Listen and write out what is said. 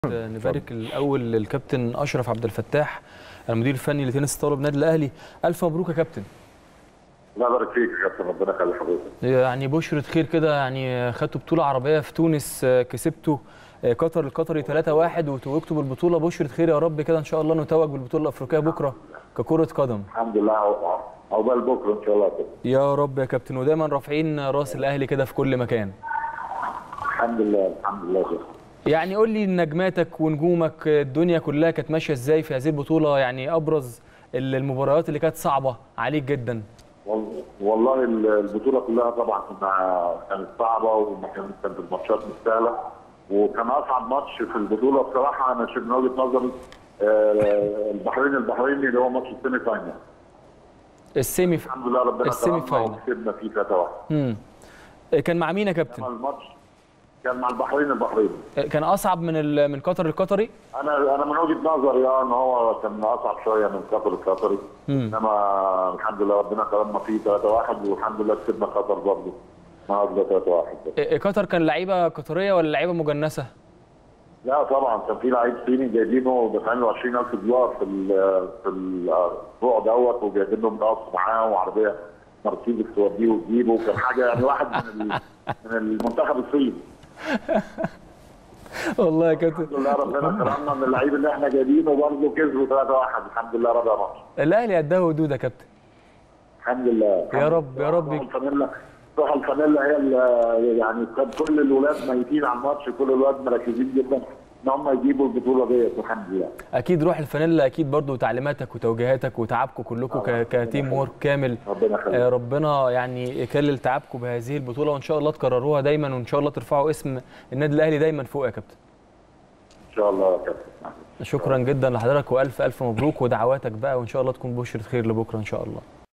نبارك الاول للكابتن اشرف عبد الفتاح المدير الفني لتنس الطاوله بنادي الاهلي. الف مبروك يا كابتن. الله يبارك فيك يا كابتن، ربنا يخلي حضرتك. يعني بشرة خير كده، يعني خدتوا بطوله عربيه في تونس، كسبتوا قطر القطري 3-1 وتوجتوا بالبطوله. بشرة خير يا رب كده ان شاء الله نتوج بالبطوله الافريقيه بكره ككره قدم. الحمد لله، عقبال بكره ان شاء الله كده. يا رب يا كابتن، ودايما رافعين راس الاهلي كده في كل مكان. الحمد لله الحمد لله كده. يعني قول لي نجماتك ونجومك، الدنيا كلها كانت ماشيه ازاي في هذه البطوله؟ يعني ابرز المباريات اللي كانت صعبه عليك جدا. والله البطوله كلها طبعا كانت صعبه، كانت الماتشات مش سهله، وكان اصعب ماتش في البطوله بصراحه انا شايف من وجهه نظري البحريني اللي هو ماتش السيمي فاينل. الحمد لله ربنا كرمنا وكسبنا فيه 3-1. كان مع مين يا كابتن؟ الماتش كان مع البحريني. كان اصعب من قطر القطري؟ انا من وجهه نظري ان هو كان اصعب شويه من قطر القطري، انما الحمد لله ربنا كرمنا فيه 3-1 والحمد لله كسبنا قطر برضه النهارده 3-1. قطر كان لعيبه قطريه ولا لعيبه مجنسه؟ لا طبعا كان في لعيب صيني جايبينه دافعين له $20,000 في الاسبوع دوت، وجايبين له مقص معاه وعربيه مرسيدس توديه وتجيبه، وكان حاجه يعني واحد من المنتخب الصيني. والله يا كابتن الحمد لله ربنا كرمنا من اللعيب اللي احنا جايبينه برضه كسبوا 3-1 الحمد لله ربنا ماتش. الاهلي قدها ودود يا كابتن. الحمد لله يا رب يا رب. روح الفانيلا هي اللي يعني كان كل الولاد ميتين على الماتش، كل الولاد مركزين جدا ان هم يجيبوا البطوله ديت والحمد لله. اكيد روح الفانيلا، اكيد برضو تعليماتك وتوجيهاتك وتعبكم كلكم كتيم وورك كامل. ربنا يعني يكلل تعبكم بهذه البطوله، وان شاء الله تكرروها دايما، وان شاء الله ترفعوا اسم النادي الاهلي دايما فوق يا كابتن. ان شاء الله يا كابتن. شكرا جدا لحضرتك والف الف مبروك، ودعواتك بقى وان شاء الله تكون بشرة خير لبكره ان شاء الله.